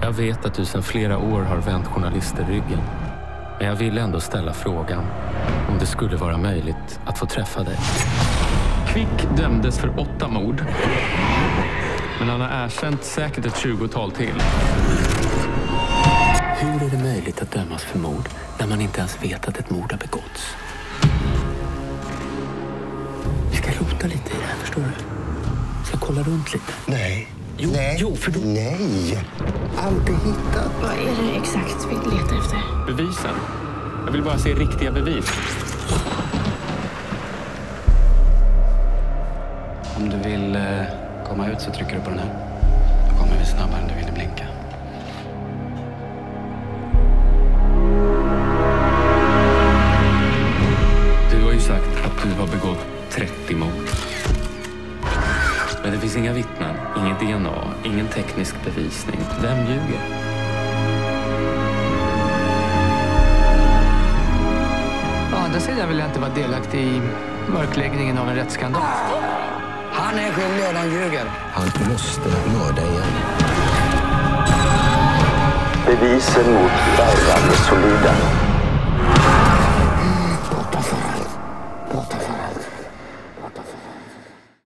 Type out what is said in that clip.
Jag vet att du sedan flera år har vänt journalister ryggen. Men jag vill ändå ställa frågan om det skulle vara möjligt att få träffa dig. Quick dömdes för 8 mord. Men han har erkänt säkert ett 20-tal till. Hur är det möjligt att dömas för mord när man inte ens vet att ett mord har begåtts? Vi ska rota lite i det här, förstår du? Vi ska kolla runt lite. Nej. Jo, Nej. jo, för då... Nej. Aldrig hittat. Vad är det exakt vi letar efter? Bevisen. Jag vill bara se riktiga bevis. Om du vill komma ut så trycker du på den här. Då kommer vi snabbare än du vill blinka. Du har ju sagt att du har begått 30 mord. Men det finns inga vittnen, inget DNA, ingen teknisk bevisning. Vem ljuger? Å andra sidan vill jag inte vara delaktig i mörkläggningen av en rättsskandal. Han är skyldig och de ljuger. Han måste mörda igen. Bevisen mot Bergan är solida.